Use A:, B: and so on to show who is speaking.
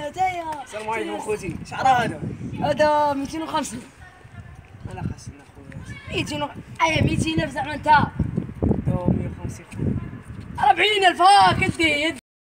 A: هدايا.
B: السلام عليكم خوتي، شحال هذا؟
A: هذا 250.
B: انا خاصني خويا
A: 200 200,000 زعما انت.
B: 150.
A: 40,000 هاك ادي